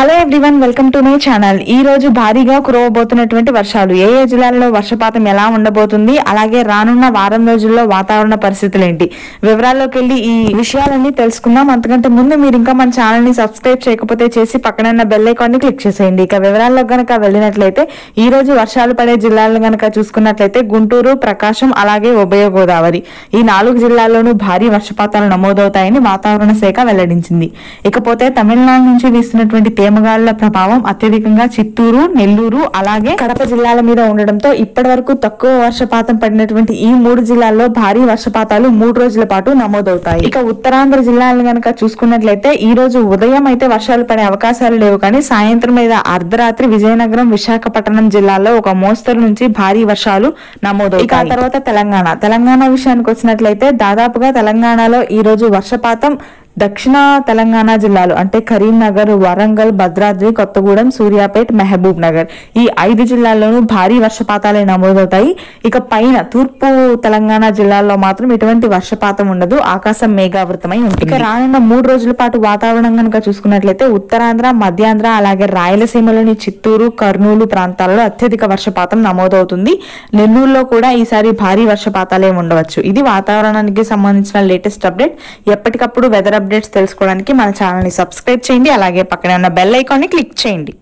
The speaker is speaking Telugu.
Hello everyone, welcome to my channel. ఈ రోజు భారీగా కురవబోతున్నటువంటి వర్షాలు, ఏ ఏ జిల్లాల్లో వర్షపాతం ఎలా ఉండబోతుంది, అలాగే రానున్న వారం రోజుల్లో వాతావరణ పరిస్థితులు ఏంటి, వివరాల్లోకి వెళ్ళి ఈ విషయాలన్నీ తెలుసుకుందాం. అంతకంటే ముందు మీరు ఇంకా మన ఛానల్ ని సబ్స్క్రైబ్ చేయకపోతే చేసి పక్కన బెల్ ఐకాన్ ని క్లిక్ చేసేయండి. ఇక వివరాల్లో గనక వెళ్ళినట్లయితే ఈ రోజు వర్షాలు పడే జిల్లాలను గనక చూసుకున్నట్లయితే గుంటూరు, ప్రకాశం, అలాగే ఉభయ గోదావరి ఈ 4 జిల్లాల్లోనూ భారీ వర్షపాతాలు నమోదవుతాయని వాతావరణ శాఖ వెల్లడించింది. ఇకపోతే తమిళనాడు నుంచి వీస్తున్నటువంటి తేమగాళ్ల ప్రభావం అత్యధికంగా చిత్తూరు, నెల్లూరు, అలాగే కడప జిల్లాల మీద ఉండడంతో ఇప్పటి వరకు తక్కువ వర్షపాతం పడినటువంటి ఈ 3 జిల్లాల్లో భారీ వర్షపాతాలు 3 రోజుల పాటు నమోదవుతాయి. ఇక ఉత్తరాంధ్ర జిల్లాలను గనక చూసుకున్నట్లయితే ఈ రోజు ఉదయం అయితే వర్షాలు పడే అవకాశాలు లేవు, కానీ సాయంత్రం మీద అర్ధరాత్రి విజయనగరం, విశాఖపట్నం జిల్లాల్లో ఒక మోస్తరు నుంచి భారీ వర్షాలు నమోదవుతాయి. ఇక ఆ తర్వాత తెలంగాణ విషయానికి వచ్చినట్లయితే దాదాపుగా తెలంగాణలో ఈ రోజు వర్షపాతం దక్షిణ తెలంగాణ జిల్లాలు అంటే కరీంనగర్, వరంగల్, భద్రాద్రి, కొత్తగూడెం, సూర్యాపేట్, మహబూబ్ నగర్ ఈ 5 జిల్లాల్లోనూ భారీ వర్షపాతాలే నమోదవుతాయి. ఇక పైన తూర్పు తెలంగాణ జిల్లాల్లో మాత్రం ఎటువంటి వర్షపాతం ఉండదు, ఆకాశం మేఘావృతమై ఉంటుంది. ఇక రానున్న 3 రోజుల పాటు వాతావరణం కనుక చూసుకున్నట్లయితే ఉత్తరాంధ్ర, మధ్యాంధ్ర, అలాగే రాయలసీమలోని చిత్తూరు, కర్నూలు ప్రాంతాల్లో అత్యధిక వర్షపాతం నమోదవుతుంది. నెల్లూరులో కూడా ఈసారి భారీ వర్షపాతాలే ఉండవచ్చు. ఇది వాతావరణానికి సంబంధించిన లేటెస్ట్ అప్డేట్. ఎప్పటికప్పుడు వెదర్ అప్డేట్స్ తెలుసుకోవడానికి మన ఛానల్ ని సబ్స్క్రైబ్ చేయండి, అలాగే పక్కన ఉన్న బెల్ ఐకాన్ ని క్లిక్ చేయండి.